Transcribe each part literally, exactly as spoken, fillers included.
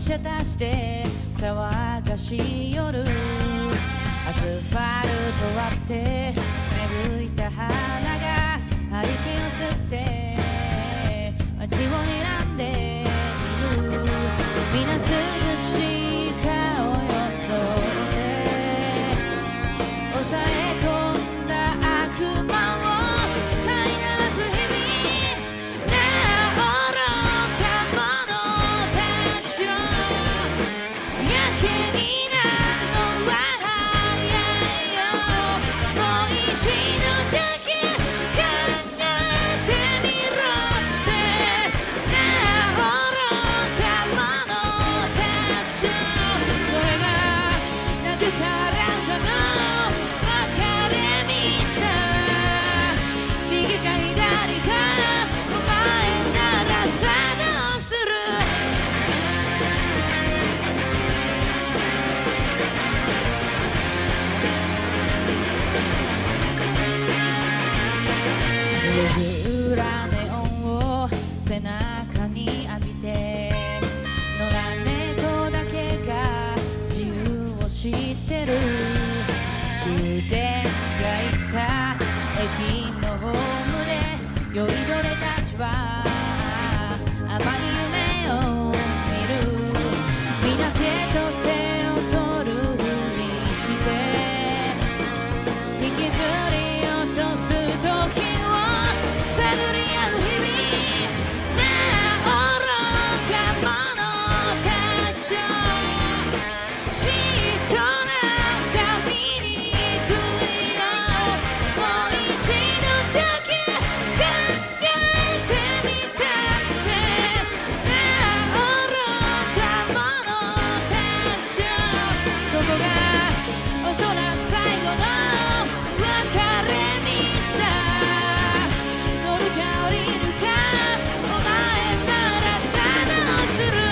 車出して騒がしい夜、アスファルト割って芽吹いた花が吐息を吸って街を睨んでいる。皆涼しい顔を装って抑え込んだ悪魔を飼いならす日々。なあ愚か者たちよ、やけになるのは早いよ。もう一度だけ考えてみろって。なあ愚か者たちよ、それが泣くからかの分かれ道だ。右か左かお前ならさどうする。路地裏ネオンを背中に浴びて、野良猫だけが自由を知ってる。終電がいた駅のホームで酔いどれたちは甘い夢を見る。みんな手と手を取るふりして引きずり落とす時を探り合う日々。なあ愚か者たちよ、嫉妬なんか見にくいよ。もう一度だけ考えてみたって。なあ愚か者たちよ、ここがおそらく最後の別れ道だ。乗るか降りるかお前ならさどうする。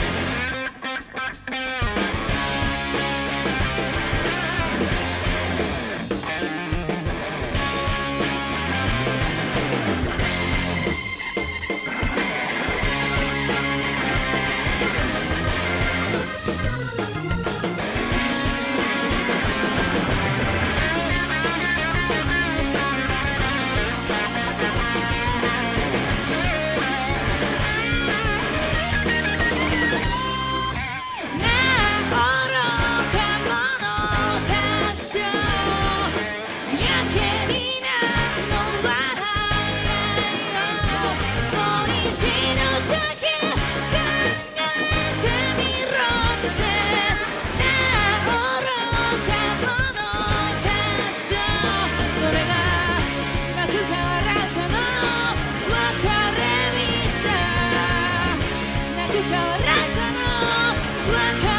なあ愚か者たちよ、やけになるのは早いよ。もう一度だけ考えてみろって。なあ愚か者たちよ、それが泣くからかの別れ道だ。泣くからかの別れ